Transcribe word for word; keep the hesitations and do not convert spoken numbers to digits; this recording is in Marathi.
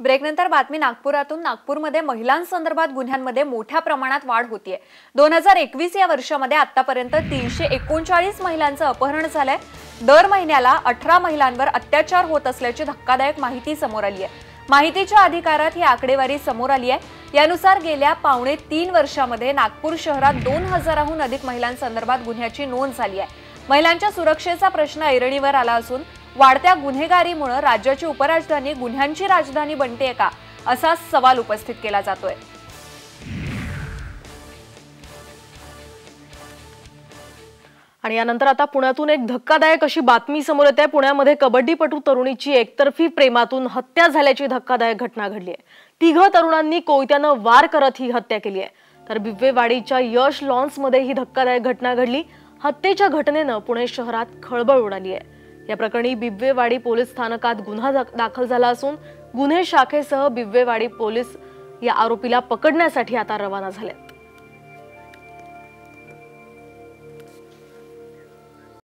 ब्रेकनंतर बातमी नागपुरातून. नागपूरमध्ये महिलांसंदर्भात गुन्ह्यांमध्ये मोठ्या प्रमाणात वाढ होतीये. दोन हजार एकवीस या वर्षामध्ये आतापर्यंत तीनशे एकोणचाळीस महिलांचं अपहरण झालंय. दर महिन्याला अठरा महिलांवर अत्याचार होत असल्याची धक्कादायक माहिती समोर आली आहे. माहितीच्या अधिकारात ही आकडेवारी समोर आली आहे. यानुसार गेल्या पावणे तीन वर्षामध्ये नागपूर शहरात दोन हजाराहून अधिक महिलांसंदर्भात गुन्ह्याची नोंद झाली आहे. महिलांच्या सुरक्षेचा प्रश्न ऐरणीवर आला असून वाढत्या गुन्हेगारीमुळे राज्याची उपराजधानी गुन्ह्यांची राजधानी बनतेय का असा सवाल उपस्थित केला जातोय. आणि यानंतर आता पुण्यातून एक धक्कादायक अशी बातमी समोर येते. पुण्यामध्ये कबड्डीपटू तरुणीची एकतर्फी प्रेमातून हत्या झाल्याची धक्कादायक घटना घडली आहे. तिघ तरुणांनी कोयत्यानं वार करत ही हत्या केली आहे. तर बिब्वेवाडीच्या यश लॉन्समध्ये ही धक्कादायक घटना घडली. हत्येच्या घटनेनं पुणे शहरात खळबळ उडाली आहे. या प्रकरणी बिब्वेवाडी पोलीस स्थानकात गुन्हा दाखल झाला असून गुन्हे शाखेसह बिब्वेवाडी पोलीस या आरोपीला पकडण्यासाठी आता रवाना झाले.